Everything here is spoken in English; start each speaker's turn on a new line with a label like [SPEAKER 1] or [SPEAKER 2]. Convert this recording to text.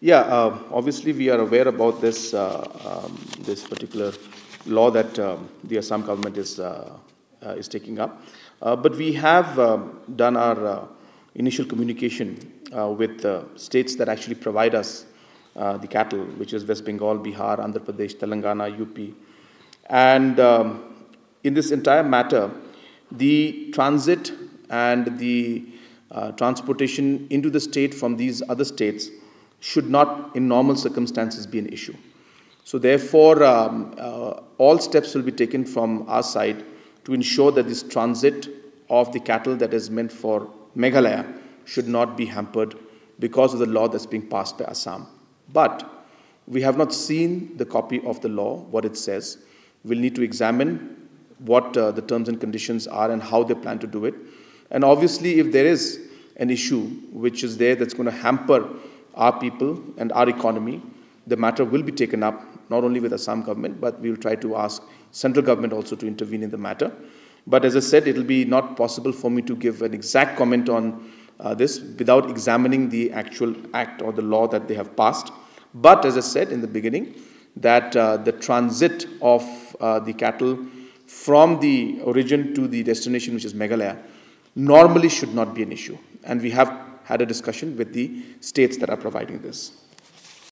[SPEAKER 1] Yeah, obviously we are aware about this this particular law that the Assam government is taking up, but we have done our initial communication with states that actually provide us the cattle, which is West Bengal, Bihar, Andhra Pradesh, Telangana, UP, and in this entire matter, the transit and the transportation into the state from these other states should not, in normal circumstances, be an issue. So therefore, all steps will be taken from our side to ensure that this transit of the cattle that is meant for Meghalaya should not be hampered because of the law that's being passed by Assam. But we have not seen the copy of the law, what it says. We'll need to examine what the terms and conditions are and how they plan to do it. And obviously, if there is an issue which is there that's going to hamper our people and our economy, the matter will be taken up not only with Assam government, but we will try to ask central government also to intervene in the matter. But as I said, it will be not possible for me to give an exact comment on this without examining the actual act or the law that they have passed. But as I said in the beginning, that the transit of the cattle from the origin to the destination, which is Meghalaya, normally should not be an issue. And we have had a discussion with the states that are providing this.